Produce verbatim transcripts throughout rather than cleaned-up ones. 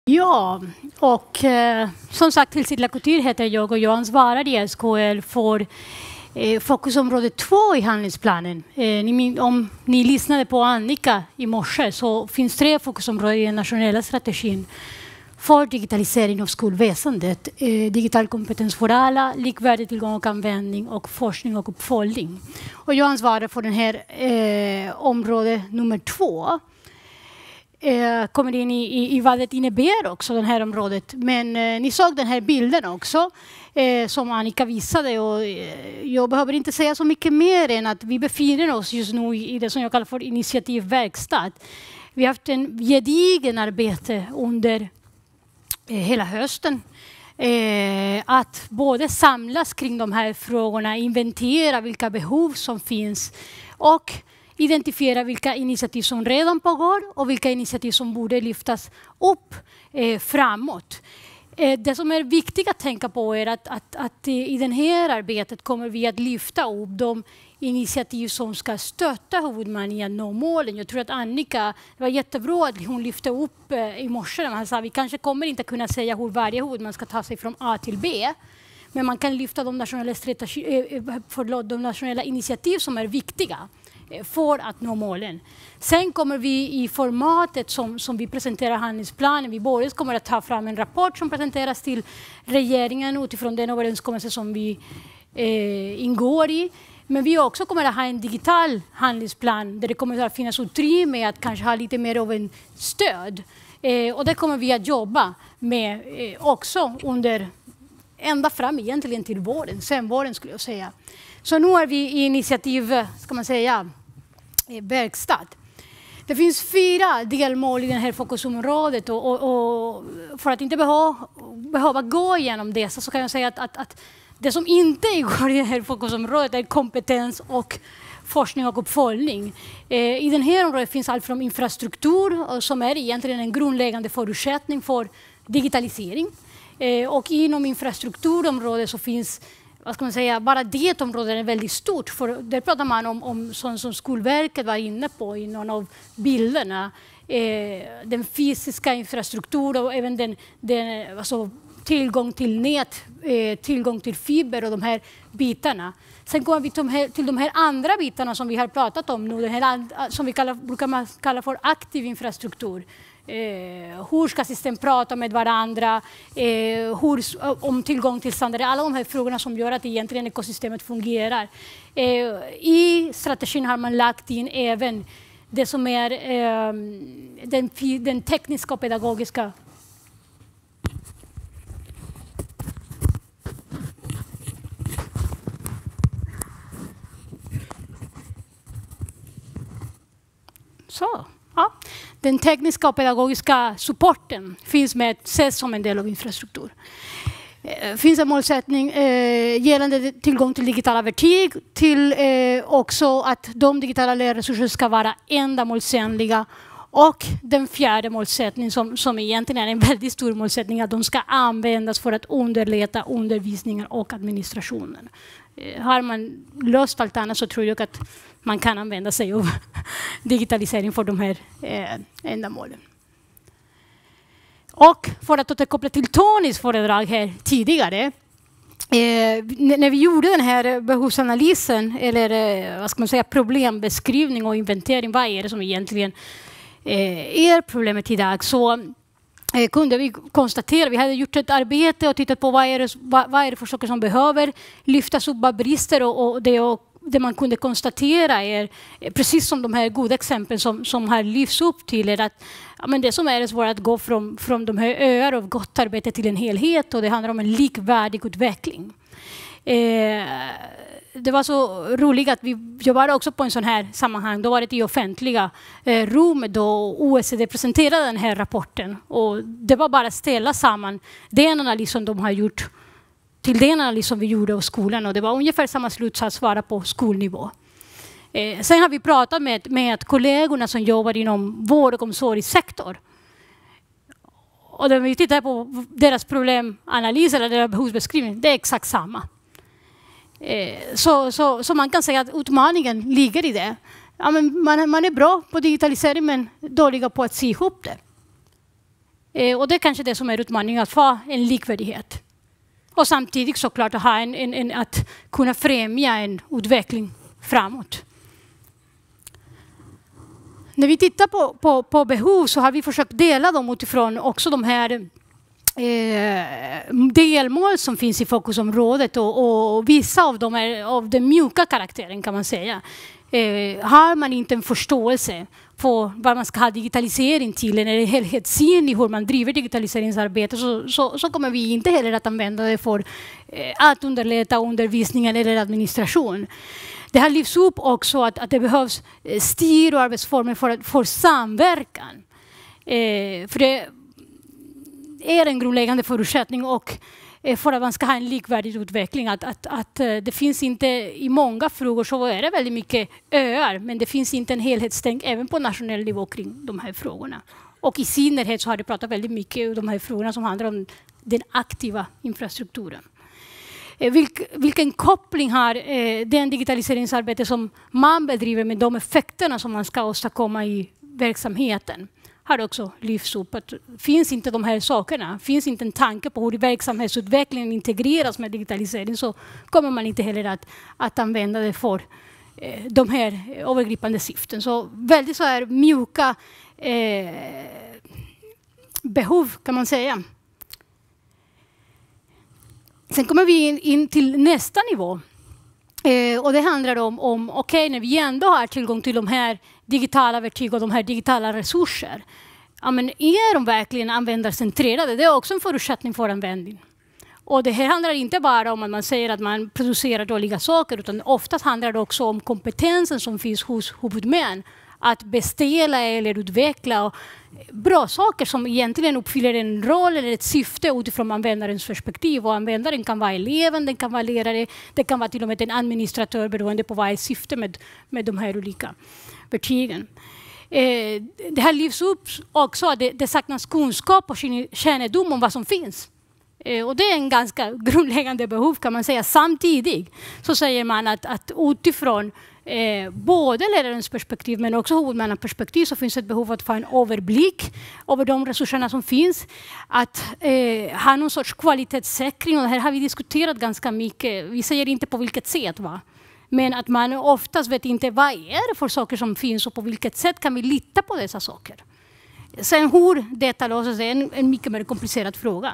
Ja, och eh, som sagt, Tilsitla Couture heter jag och jag ansvarar i S K L för eh, fokusområde två i handlingsplanen. Eh, ni, om ni lyssnade på Annika i morse så finns tre fokusområden i den nationella strategin för digitalisering av skolväsendet. Eh, digital kompetens för alla, likvärdig tillgång och användning och forskning och uppföljning. Och jag ansvarar för den här eh, område nummer två. Eh, kommer in i, i, i vad det innebär också, det här området. Men eh, ni såg den här bilden också eh, som Annika visade. Och, eh, jag behöver inte säga så mycket mer än att vi befinner oss just nu i, i det som jag kallar för initiativverkstad. Vi har haft en gedigen arbete under eh, hela hösten. Eh, att både samlas kring de här frågorna, inventera vilka behov som finns och identifiera vilka initiativ som redan pågår och vilka initiativ som borde lyftas upp eh, framåt. Eh, det som är viktigt att tänka på är att, att, att i det här arbetet kommer vi att lyfta upp de initiativ som ska stötta huvudmannen i att nå målen. Jag tror att Annika, det var jättebra att hon lyfte upp eh, i morse när han sa att vi kanske kommer inte kunna säga hur varje huvudman ska ta sig från A till B. Men man kan lyfta de nationella, eh, förlåt, de nationella initiativ som är viktiga för att nå målen. Sen kommer vi i formatet som, som vi presenterar handlingsplanen. Vi både kommer att ta fram en rapport som presenteras till regeringen utifrån den överenskommelse som vi eh, ingår i. Men vi också kommer att ha en digital handlingsplan där det kommer att finnas utrymme att kanske ha lite mer av en stöd. Eh, och det kommer vi att jobba med eh, också under ända fram egentligen till våren, sen våren skulle jag säga. Så nu är vi i initiativ, ska man säga, verkstad. Det finns fyra delmål i det här fokusområdet och, och, och för att inte behöva, behöva gå igenom dessa så kan jag säga att, att, att det som inte ingår i det här fokusområdet är kompetens och forskning och uppföljning. Eh, I den här området finns allt från infrastruktur som är egentligen en grundläggande förutsättning för digitalisering. Eh, och inom infrastrukturområdet så finns, vad ska man säga, bara det området är väldigt stort. För där pratar man om, om sånt som Skolverket var inne på i någon av bilderna. Eh, den fysiska infrastrukturen och även den, den, alltså, tillgång till nät, eh, tillgång till fiber och de här bitarna. Sen kommer vi till de här, till de här andra bitarna som vi har pratat om nu, den här, som vi kallar, brukar man kalla för aktiv infrastruktur. Eh, hur ska system prata med varandra, eh, hur, om tillgång till standarder, alla de här frågorna som gör att egentligen ekosystemet fungerar. Eh, I strategin har man lagt in även det som är eh, den, den tekniska och pedagogiska så. Ja. Den tekniska och pedagogiska supporten finns med, ses som en del av infrastruktur. Det finns en målsättning eh, gällande tillgång till digitala verktyg, till eh, också att de digitala lärresurser ska vara ändamålsenliga. Och den fjärde målsättningen som, som egentligen är en väldigt stor målsättning, att de ska användas för att underlätta undervisningen och administrationen. Eh, har man löst allt annat så tror jag att man kan använda sig av digitalisering för de här eh, ändamålen. Och för att återkoppla till Tonys föredrag här tidigare. Eh, när vi gjorde den här behovsanalysen, eller eh, vad ska man säga, problembeskrivning och inventering, vad är det som egentligen eh, är problemet idag, så eh, kunde vi konstatera, vi hade gjort ett arbete och tittat på vad är det, vad, vad är det för saker som behöver lyftas upp, vad brister och, och det och det man kunde konstatera är, precis som de här goda exemplen som, som har lyfts upp till, är att ja, men det som är svårt att gå från, från de här öar av gott arbete till en helhet, och det handlar om en likvärdig utveckling. Eh, det var så roligt att vi jobbade också på en sån här sammanhang. Då var det i offentliga eh, rum då O E C D presenterade den här rapporten, och det var bara att ställa samman den analys som de har gjort till den analys som vi gjorde av skolan, och det var ungefär samma slutsats vara på skolnivå. Eh, sen har vi pratat med, med kollegorna som jobbar inom vård- och omsorgssektor. Och när vi tittar på deras problemanalys eller deras behovsbeskrivning, det är exakt samma. Eh, så, så, så man kan säga att utmaningen ligger i det. Ja, men man, man är bra på digitalisering men dåliga på att se ihop det. Eh, och det är kanske det som är utmaningen, att få en likvärdighet. Och samtidigt såklart att, ha en, en, en, att kunna främja en utveckling framåt. När vi tittar på, på, på behov så har vi försökt dela dem utifrån också de här eh, delmål som finns i fokusområdet. Och, och vissa av dem är av den mjuka karaktären, kan man säga. Eh, har man inte en förståelse på vad man ska ha digitalisering till, eller en helhetssyn i hur man driver digitaliseringsarbete, så, så, så kommer vi inte heller att använda det för eh, att underlätta undervisningen eller administration. Det har lyfts upp också att, att det behövs styr och arbetsformer för, för samverkan. Eh, för det är en grundläggande förutsättning och eh, för att man ska ha en likvärdig utveckling. Att, att, att eh, det finns inte, i många frågor så är det väldigt mycket öar, men det finns inte en helhetstänk även på nationell nivå kring de här frågorna. Och i synnerhet så har det pratat väldigt mycket om de här frågorna som handlar om den aktiva infrastrukturen. Vilk, vilken koppling har eh, den digitaliseringsarbete som man bedriver med de effekterna som man ska åstadkomma i verksamheten? Har också lyfts upp att finns inte de här sakerna, finns inte en tanke på hur verksamhetsutvecklingen integreras med digitalisering, så kommer man inte heller att, att använda det för eh, de här övergripande syften. Så väldigt så här mjuka eh, behov, kan man säga. Sen kommer vi in, in till nästa nivå. Eh, och det handlar om, om okej, okay, när vi ändå har tillgång till de här digitala verktyg och de här digitala resurser. Ja, men är de verkligen användarcentrerade? Det är också en förutsättning för användning. Och det här handlar inte bara om att man säger att man producerar dåliga saker, utan oftast handlar det också om kompetensen som finns hos huvudmän. Att beställa eller utveckla bra saker som egentligen uppfyller en roll eller ett syfte utifrån användarens perspektiv. Och användaren kan vara eleven, den kan vara lärare, det kan vara till och med en administratör beroende på vad är syfte med, med de här olika verktygen. Eh, det här lyfts upp också att det, det saknas kunskap och kännedom om vad som finns. Eh, och det är en ganska grundläggande behov, kan man säga. Samtidigt så säger man att, att utifrån Eh, både lärarens perspektiv men också huvudmannens perspektiv så finns ett behov av att få en överblick över de resurserna som finns. Att eh, ha någon sorts kvalitetssäkring, och det här har vi diskuterat ganska mycket. Vi säger inte på vilket sätt, va? Men att man oftast vet inte vad är det för saker som finns och på vilket sätt kan vi lita på dessa saker. Sen hur detta löses är en, en mycket mer komplicerad fråga.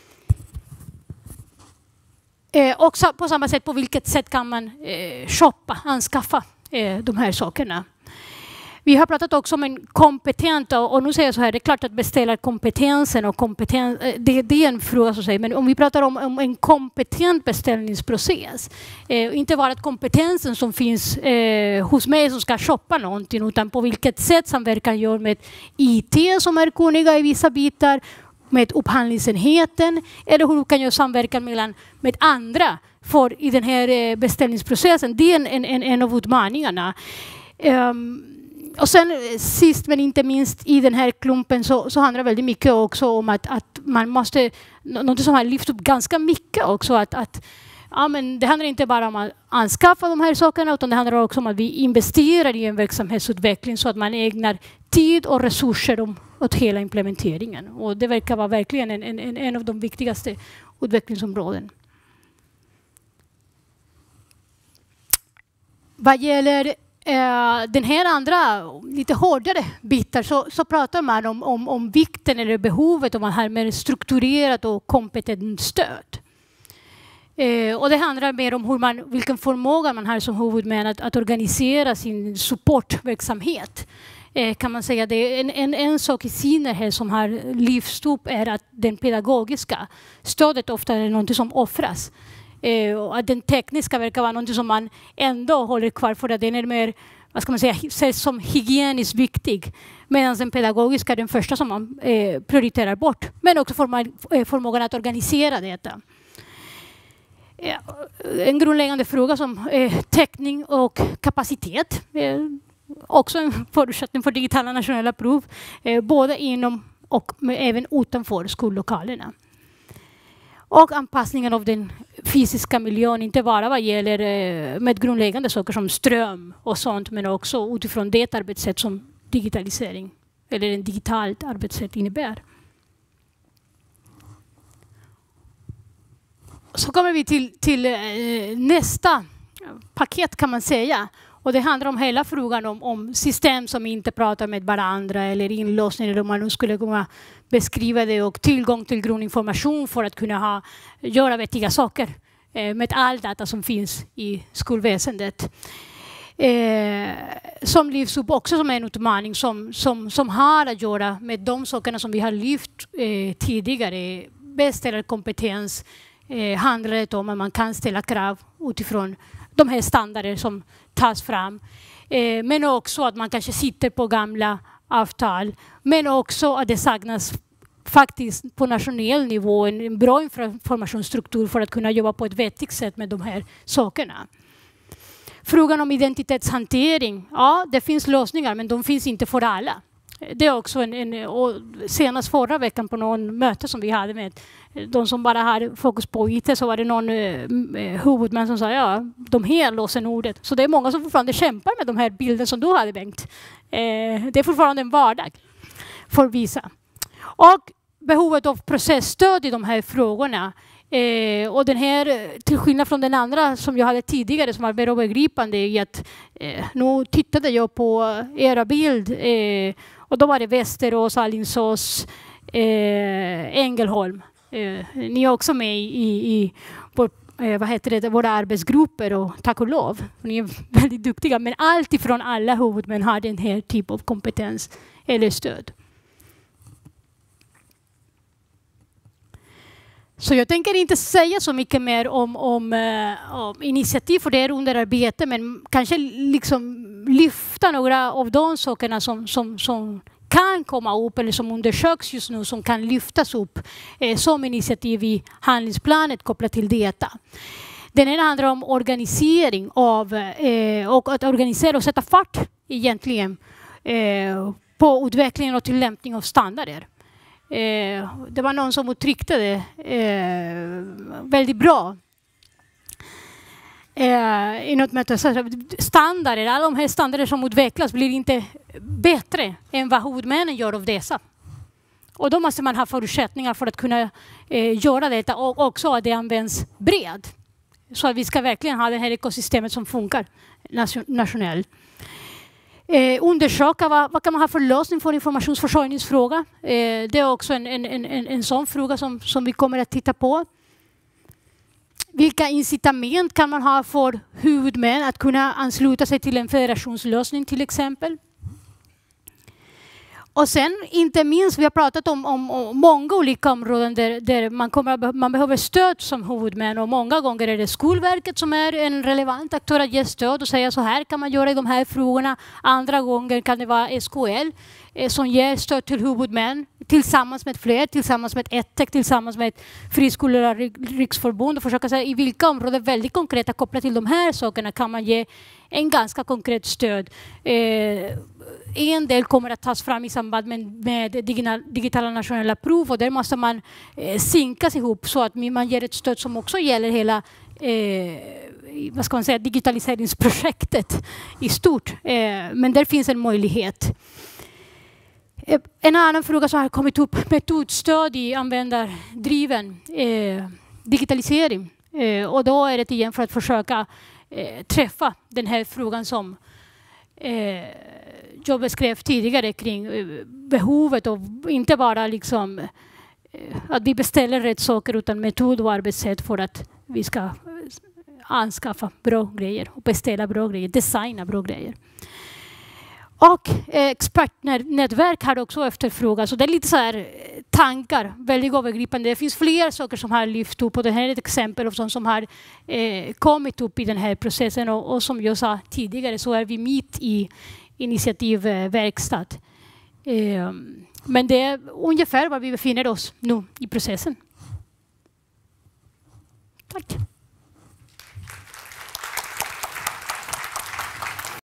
Eh, och på samma sätt, på vilket sätt kan man eh, shoppa, anskaffa eh, de här sakerna. Vi har pratat också om en kompetent, och, och nu säger jag så här, det är klart att beställa-kompetensen och kompetens, eh, det, det är en fråga så att säga, men om vi pratar om, om en kompetent beställningsprocess, eh, inte bara att kompetensen som finns eh, hos mig som ska shoppa någonting, utan på vilket sätt samverkan gör med I T som är kunniga i vissa bitar, med upphandlingsenheten, eller hur du kan göra samverkan mellan, med andra för i den här beställningsprocessen. Det är en, en, en av utmaningarna. Um, och sen sist men inte minst i den här klumpen så, så handlar det väldigt mycket också om att, att man måste, något som har lyft upp ganska mycket också, att, att ja, men det handlar inte bara om att anskaffa de här sakerna, utan det handlar också om att vi investerar i en verksamhetsutveckling så att man ägnar tid och resurser om, åt hela implementeringen. Och det verkar vara verkligen en, en, en av de viktigaste utvecklingsområden. Vad gäller eh, den här andra, lite hårdare bitar, så, så pratar man om, om, om vikten eller behovet av att ha mer strukturerat och kompetent stöd. Eh, och det handlar mer om hur man, vilken förmåga man har som huvudman att, att organisera sin supportverksamhet. Eh, kan man säga. Det är en, en, en sak i synnerhet som har lyfts upp är att den pedagogiska stödet ofta är något som offras. Eh, och att den tekniska verkar vara något som man ändå håller kvar för att den är mer, vad ska man säga, ses som hygieniskt viktig. Medan den pedagogiska är den första som man eh, prioriterar bort. Men också förmågan, eh, förmågan att organisera detta. En grundläggande fråga som eh, täckning och kapacitet. Eh, också en förutsättning för digitala nationella prov. Eh, både inom och även utanför skollokalerna. Och anpassningen av den fysiska miljön, inte bara vad gäller eh, med grundläggande saker som ström och sånt, men också utifrån det arbetssätt som digitalisering eller en digitalt arbetssätt innebär. Så kommer vi till, till eh, nästa paket kan man säga. Och det handlar om hela frågan om, om system som inte pratar med varandra eller inlåsning, eller om man nu skulle kunna beskriva det, och tillgång till grundinformation för att kunna ha, göra vettiga saker eh, med all data som finns i skolväsendet. Eh, som lyfts upp också som en utmaning som, som, som har att göra med de sakerna som vi har lyft eh, tidigare. Beställarkompetens eh, handlar det om att man kan ställa krav utifrån de här standarder som tas fram. Eh, men också att man kanske sitter på gamla avtal. Men också att det saknas faktiskt på nationell nivå en, en bra informationsstruktur för att kunna jobba på ett vettigt sätt med de här sakerna. Frågan om identitetshantering. Ja, det finns lösningar, men de finns inte för alla. Det är också en, en och senast förra veckan på någon möte som vi hade med de som bara hade fokus på I T, så var det någon eh, huvudman som sa ja, de här lösenordet. Så det är många som fortfarande kämpar med de här bilderna som du hade, Bengt. Eh, det är fortfarande en vardag för vissa. Och behovet av processstöd i de här frågorna. Eh, och den här, till skillnad från den andra som jag hade tidigare som var mer övergripande i att eh, nu tittade jag på era bild eh, och då var det Västerås, Alingsås, eh, Ängelholm. Eh, ni är också med i, i vår, eh, vad heter det, våra arbetsgrupper, och tack och lov. Ni är väldigt duktiga, men allt ifrån alla huvudmän har den här typen av kompetens eller stöd. Så jag tänker inte säga så mycket mer om, om, uh, om initiativ, för det är under arbete, men kanske liksom lyfta några av de sakerna som, som, som kan komma upp eller som undersöks just nu, som kan lyftas upp eh, som initiativ i handlingsplanet kopplat till detta. Den ena handlar om organisering av, eh, och att organisera och sätta fart egentligen eh, på utvecklingen och tillämpning av standarder. Eh, det var någon som uttryckte det eh, väldigt bra. Eh, i något möte, standarder, alla de här standarder som utvecklas blir inte bättre än vad huvudmännen gör av dessa. Och då måste man ha förutsättningar för att kunna eh, göra detta, och också att det används bred. Så att vi ska verkligen ha det här ekosystemet som funkar nation- nationellt. Eh, undersöka vad, vad kan man ha för lösning för informationsförsörjningsfråga. Eh, det är också en, en, en, en sån fråga som, som vi kommer att titta på. Vilka incitament kan man ha för huvudmän att kunna ansluta sig till en federationslösning till exempel? Och sen inte minst, vi har pratat om, om, om många olika områden där, där man, kommer, man behöver stöd som huvudmän, och många gånger är det Skolverket som är en relevant aktör att ge stöd och säga så här kan man göra i de här frågorna. Andra gånger kan det vara S K L eh, som ger stöd till huvudmän tillsammans med fler, tillsammans med E T E C, tillsammans med Friskolornas riksförbund, och försöka säga i vilka områden väldigt konkreta kopplat till de här sakerna kan man ge en ganska konkret stöd. Eh, En del kommer att tas fram i samband med, med digitala nationella prov, och där måste man eh, synkas ihop så att man ger ett stöd som också gäller hela eh, vad ska man säga, digitaliseringsprojektet i stort. Eh, men där finns en möjlighet. Eh, en annan fråga som har kommit upp, metodstöd i användardriven eh, digitalisering. Eh, och då är det igen för att försöka eh, träffa den här frågan som eh, jag beskrev tidigare kring behovet av inte bara liksom att vi beställer rätt saker, utan metod och arbetssätt för att vi ska anskaffa bra grejer och beställa bra grejer, designa bra grejer. Och expertnätverk har också efterfrågat, så det är lite så här tankar, väldigt övergripande. Det finns fler saker som har lyft upp, och det här är ett exempel av sånt som har eh, kommit upp i den här processen, och, och som jag sa tidigare så är vi mitt i initiativverkstad. Eh, men det är ungefär var vi befinner oss nu i processen. Tack.